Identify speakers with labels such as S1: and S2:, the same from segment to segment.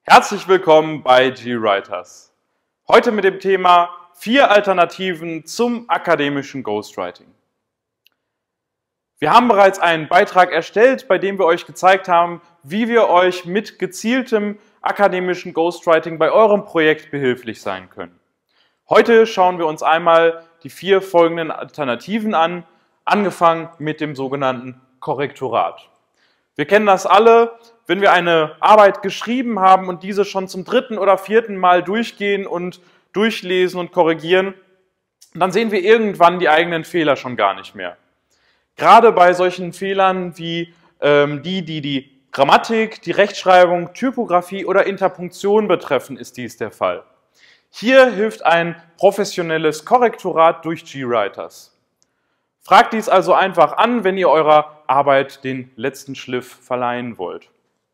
S1: Herzlich willkommen bei GWriters. Heute mit dem Thema 4 Alternativen zum akademischen Ghostwriting. Wir haben bereits einen Beitrag erstellt, bei dem wir euch gezeigt haben, wie wir euch mit gezieltem akademischen Ghostwriting bei eurem Projekt behilflich sein können. Heute schauen wir uns einmal die 4 folgenden Alternativen an, angefangen mit dem sogenannten Korrektorat. Wir kennen das alle, wenn wir eine Arbeit geschrieben haben und diese schon zum 3. oder 4. Mal durchgehen und durchlesen und korrigieren, dann sehen wir irgendwann die eigenen Fehler schon gar nicht mehr. Gerade bei solchen Fehlern wie die Grammatik, die Rechtschreibung, Typografie oder Interpunktion betreffen, ist dies der Fall. Hier hilft ein professionelles Korrektorat durch GWriters. Fragt dies also einfach an, wenn ihr eurer Arbeit den letzten Schliff verleihen wollt.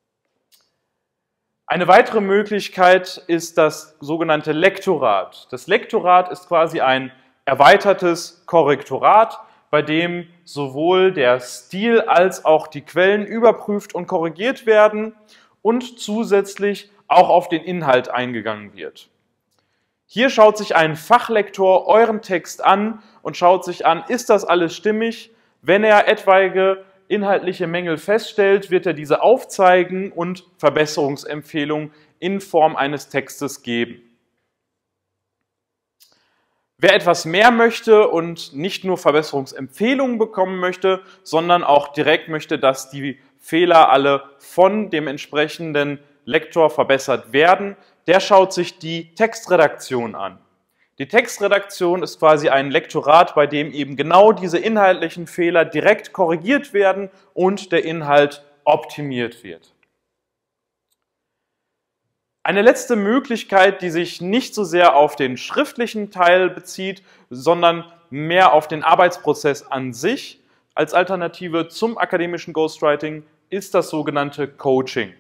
S1: Eine weitere Möglichkeit ist das sogenannte Lektorat. Das Lektorat ist quasi ein erweitertes Korrektorat, bei dem sowohl der Stil als auch die Quellen überprüft und korrigiert werden und zusätzlich auch auf den Inhalt eingegangen wird. Hier schaut sich ein Fachlektor euren Text an und schaut sich an, ist das alles stimmig? Wenn er etwaige inhaltliche Mängel feststellt, wird er diese aufzeigen und Verbesserungsempfehlungen in Form eines Textes geben. Wer etwas mehr möchte und nicht nur Verbesserungsempfehlungen bekommen möchte, sondern auch direkt möchte, dass die Fehler alle von dem entsprechenden Lektor verbessert werden, der schaut sich die Textredaktion an. Die Textredaktion ist quasi ein Lektorat, bei dem eben genau diese inhaltlichen Fehler direkt korrigiert werden und der Inhalt optimiert wird. Eine letzte Möglichkeit, die sich nicht so sehr auf den schriftlichen Teil bezieht, sondern mehr auf den Arbeitsprozess an sich als Alternative zum akademischen Ghostwriting, ist das sogenannte Coaching.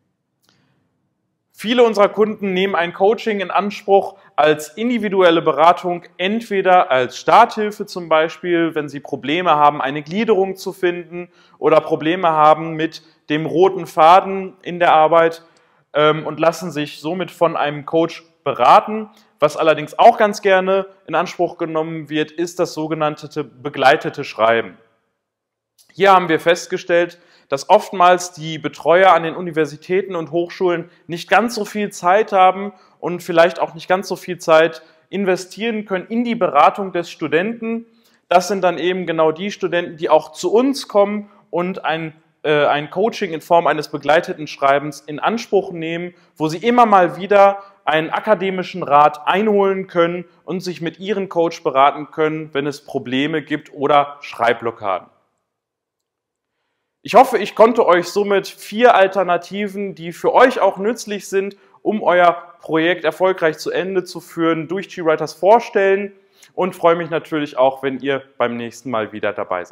S1: Viele unserer Kunden nehmen ein Coaching in Anspruch als individuelle Beratung, entweder als Starthilfe zum Beispiel, wenn sie Probleme haben, eine Gliederung zu finden oder Probleme haben mit dem roten Faden in der Arbeit und lassen sich somit von einem Coach beraten. Was allerdings auch ganz gerne in Anspruch genommen wird, ist das sogenannte begleitete Schreiben. Hier haben wir festgestellt, dass oftmals die Betreuer an den Universitäten und Hochschulen nicht ganz so viel Zeit haben und vielleicht auch nicht ganz so viel Zeit investieren können in die Beratung des Studenten. Das sind dann eben genau die Studenten, die auch zu uns kommen und ein Coaching in Form eines begleiteten Schreibens in Anspruch nehmen, wo sie immer mal wieder einen akademischen Rat einholen können und sich mit ihrem Coach beraten können, wenn es Probleme gibt oder Schreibblockaden. Ich hoffe, ich konnte euch somit 4 Alternativen, die für euch auch nützlich sind, um euer Projekt erfolgreich zu Ende zu führen, durch GWriters vorstellen und freue mich natürlich auch, wenn ihr beim nächsten Mal wieder dabei seid.